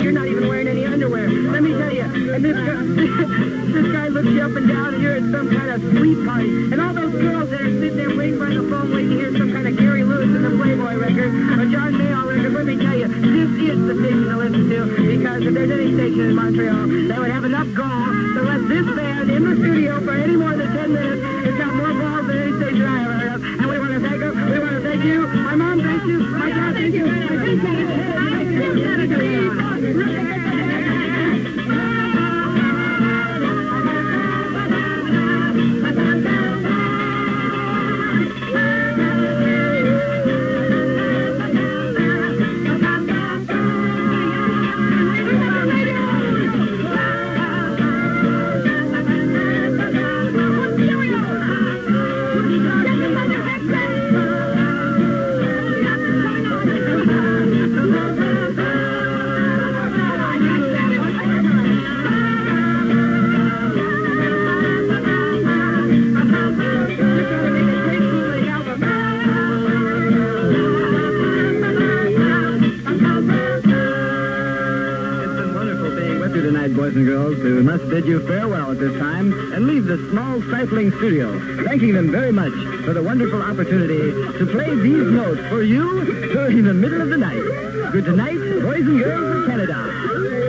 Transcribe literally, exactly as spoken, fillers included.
you're not even wearing any underwear. Let me tell you, and this guy, this guy looks you up and down, and you're at some kind of sweet party. And all those girls that are sitting there waiting by the phone, waiting to hear some kind of Gary Lewis in the Playboy record, or John Mayall record, let me tell you, this is the station to listen to, because if there's any station in Montreal that would have enough gall to let this band in the studio for any more than ten minutes, it's got more balls than any station I ever heard of. And we want to thank them. We want to thank you. My mom thanks you. My dad thanks you. I think that boys and girls, who must bid you farewell at this time and leave the small, stifling studio, thanking them very much for the wonderful opportunity to play these notes for you during the middle of the night. Good night, boys and girls of Canada.